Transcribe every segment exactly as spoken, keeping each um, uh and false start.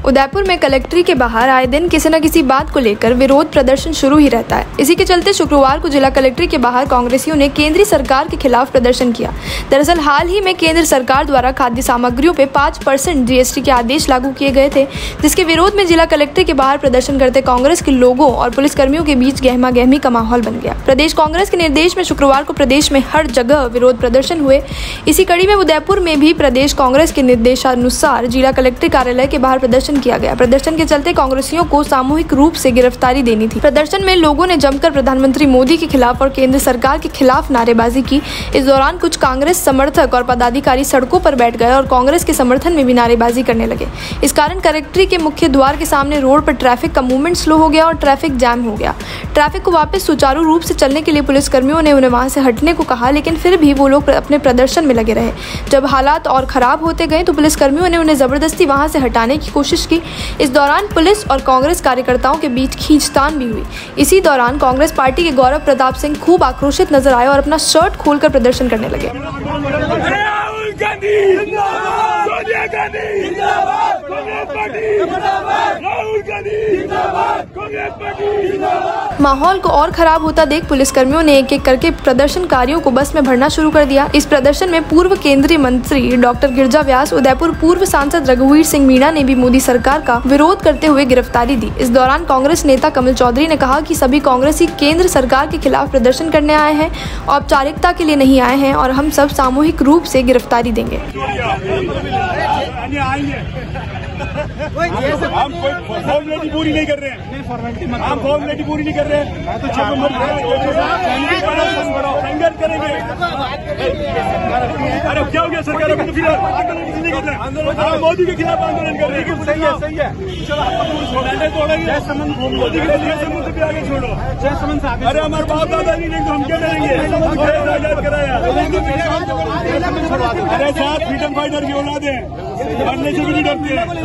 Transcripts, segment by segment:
उदयपुर में कलेक्ट्री के बाहर आए दिन किसी न किसी बात को लेकर विरोध प्रदर्शन शुरू ही रहता है। इसी के चलते शुक्रवार को जिला कलेक्ट्री के बाहर कांग्रेसियों ने केंद्रीय सरकार के खिलाफ प्रदर्शन किया। दरअसल हाल ही में केंद्र सरकार द्वारा खाद्य सामग्रियों पर पाँच परसेंट जीएसटी के आदेश लागू किए गए थे, जिसके विरोध में जिला कलेक्ट्री के बाहर प्रदर्शन करते कांग्रेस के लोगों और पुलिसकर्मियों के बीच गहमा गहमी का माहौल बन गया। प्रदेश कांग्रेस के निर्देश में शुक्रवार को प्रदेश में हर जगह विरोध प्रदर्शन हुए। इसी कड़ी में उदयपुर में भी प्रदेश कांग्रेस के निर्देशानुसार जिला कलेक्ट्री कार्यालय के बाहर प्रदर्शन किया गया। प्रदर्शन के चलते कांग्रेसियों को सामूहिक रूप से गिरफ्तारी देनी थी। प्रदर्शन में लोगों ने जमकर प्रधानमंत्री मोदी के खिलाफ और केंद्र सरकार के खिलाफ नारेबाजी की। इस दौरान कुछ कांग्रेस समर्थक और पदाधिकारी सड़कों पर बैठ गए और कांग्रेस के समर्थन में भी नारेबाजी करने लगे। इस कारण कलेक्ट्री के मुख्य द्वार के सामने रोड पर ट्रैफिक का मूवमेंट स्लो हो गया और ट्रैफिक जैम हो गया। ट्रैफिक को वापस सुचारू रूप से चलने के लिए पुलिसकर्मियों ने उन्हें वहां से हटने को कहा, लेकिन फिर भी वो लोग अपने प्रदर्शन में लगे रहे। जब हालात और खराब होते गए तो पुलिसकर्मियों ने उन्हें जबरदस्ती वहां से हटाने की कोशिश की। इस दौरान पुलिस और कांग्रेस कार्यकर्ताओं के बीच खींचतान भी हुई। इसी दौरान कांग्रेस पार्टी के गौरव प्रताप सिंह खूब आक्रोशित नजर आए और अपना शर्ट खोलकर प्रदर्शन करने लगे। माहौल को और खराब होता देख पुलिसकर्मियों ने एक एक करके प्रदर्शनकारियों को बस में भरना शुरू कर दिया। इस प्रदर्शन में पूर्व केंद्रीय मंत्री डॉक्टर गिरिजा व्यास, उदयपुर पूर्व सांसद रघुवीर सिंह मीणा ने भी मोदी सरकार का विरोध करते हुए गिरफ्तारी दी। इस दौरान कांग्रेस नेता कमल चौधरी ने कहा कि सभी कांग्रेसी केंद्र सरकार के खिलाफ प्रदर्शन करने आए हैं, औपचारिकता के लिए नहीं आए हैं और हम सब सामूहिक रूप से गिरफ्तारी देंगे। हम कोई फॉर्मेलिटी पूरी नहीं कर रहे हैं, हम फॉर्मेलिटी पूरी नहीं कर रहे हैं, संघर्ष करेंगे। अरे क्या हो गया सरकार, अभी तो फिर आंदोलन किसी नहीं कर रहे हैं, मोदी के खिलाफ आंदोलन कर रहे हैं। सही है, सही है, मोदी के समुद्र पे आगे छोड़ो। अरे हमारे बाप दादा नहीं लेंगे तो हम क्या करेंगे? आजाद कराया। अरे साथ फ्रीडम फाइटर की औलाद है, मरने से भी नहीं डरते हैं।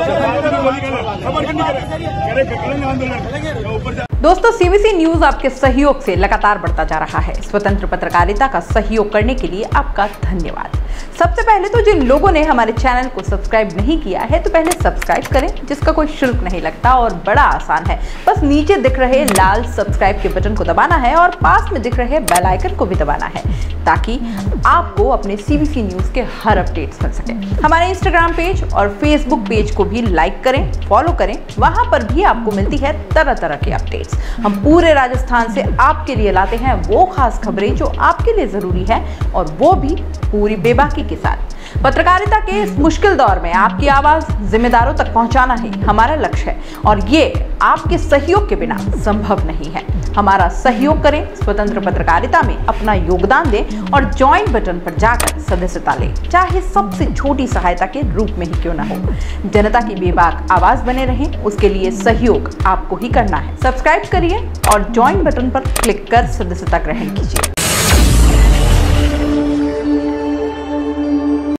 दोस्तों, सीबीसी न्यूज आपके सहयोग से लगातार बढ़ता जा रहा है। स्वतंत्र पत्रकारिता का सहयोग करने के लिए आपका धन्यवाद। सबसे पहले तो जिन लोगों ने हमारे चैनल को सब्सक्राइब नहीं किया है तो पहले सब्सक्राइब करें, जिसका कोई शुल्क नहीं लगता और बड़ा आसान है। बस नीचे दिख रहे लाल सब्सक्राइब के बटन को दबाना है और पास में दिख रहे बेल आइकन को भी दबाना है, ताकि आपको अपने सीबीसी न्यूज के हर अपडेट्स मिल सके। हमारे इंस्टाग्राम पेज और फेसबुक पेज को भी लाइक करें, फॉलो करें, वहां पर भी आपको मिलती है तरह तरह की अपडेट्स। हम पूरे राजस्थान से आपके लिए लाते हैं वो खास खबरें जो आपके लिए जरूरी है, और वो भी पूरी बेबाकी के साथ। पत्रकारिता के इस मुश्किल दौर में आपकी आवाज जिम्मेदारों तक पहुंचाना ही हमारा लक्ष्य है, और ये आपके सहयोग के बिना संभव नहीं है। हमारा सहयोग करें, स्वतंत्र पत्रकारिता में अपना योगदान दें और ज्वाइन बटन पर जाकर सदस्यता लें, चाहे सबसे छोटी सहायता के रूप में ही क्यों ना हो। जनता की बेबाक आवाज बने रहें, उसके लिए सहयोग आपको ही करना है। सब्सक्राइब करिए और ज्वाइन बटन पर क्लिक कर सदस्यता ग्रहण कीजिए।